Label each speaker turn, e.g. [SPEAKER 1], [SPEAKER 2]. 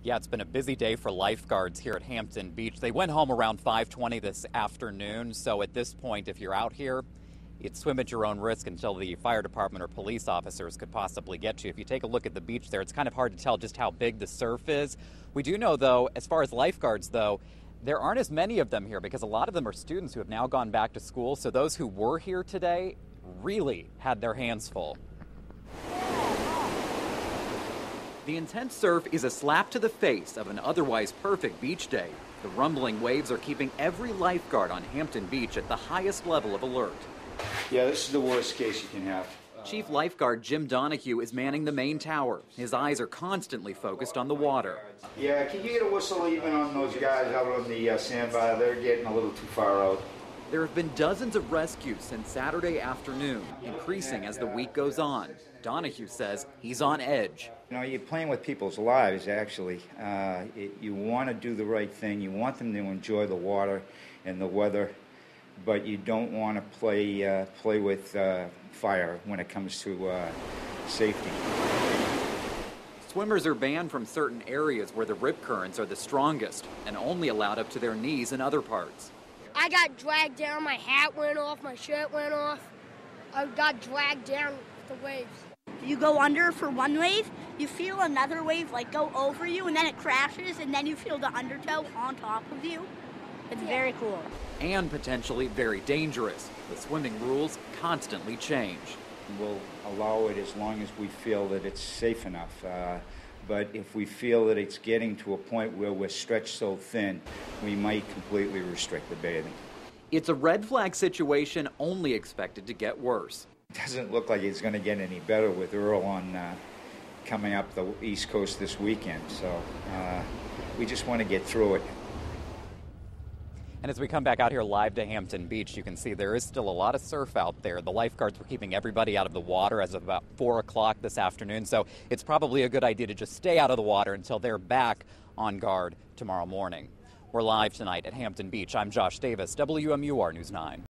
[SPEAKER 1] Yeah, it's been a busy day for lifeguards here at Hampton Beach. They went home around 5:20 this afternoon, so at this point, if you're out here, you'd swim at your own risk until the fire department or police officers could possibly get you. If you take a look at the beach there, it's kind of hard to tell just how big the surf is. We do know, though, as far as lifeguards, though, there aren't as many of them here because a lot of them are students who have now gone back to school, so those who were here today really had their hands full. The intense surf is a slap to the face of an otherwise perfect beach day. The rumbling waves are keeping every lifeguard on Hampton Beach at the highest level of alert.
[SPEAKER 2] Yeah, this is the worst case you can have.
[SPEAKER 1] Chief Lifeguard Jim Donahue is manning the main tower. His eyes are constantly focused on the water.
[SPEAKER 2] Yeah, can you get a whistle even on those guys out on the sandbar? They're getting a little too far out.
[SPEAKER 1] There have been dozens of rescues since Saturday afternoon, increasing as the week goes on. Donahue says he's on edge.
[SPEAKER 2] You know, you're playing with people's lives, actually. You want to do the right thing. You want them to enjoy the water and the weather, but you don't want to play with fire when it comes to safety.
[SPEAKER 1] Swimmers are banned from certain areas where the rip currents are the strongest and only allowed up to their knees in other parts.
[SPEAKER 3] I got dragged down, my hat went off, my shirt went off. I got dragged down with the waves.
[SPEAKER 4] You go under for one wave, you feel another wave like go over you, and then it crashes, and then you feel the undertow on top of you. It's very cool.
[SPEAKER 1] And potentially very dangerous. The swimming rules constantly change.
[SPEAKER 2] We'll allow it as long as we feel that it's safe enough. But if we feel that it's getting to a point where we're stretched so thin, we might completely restrict the bathing.
[SPEAKER 1] It's a red flag situation only expected to get worse.
[SPEAKER 2] It doesn't look like it's going to get any better with Earl on coming up the East Coast this weekend. So we just want to get through it.
[SPEAKER 1] And as we come back out here live to Hampton Beach, you can see there is still a lot of surf out there. The lifeguards were keeping everybody out of the water as of about 4 o'clock this afternoon. So it's probably a good idea to just stay out of the water until they're back on guard tomorrow morning. We're live tonight at Hampton Beach. I'm Josh Davis, WMUR News 9.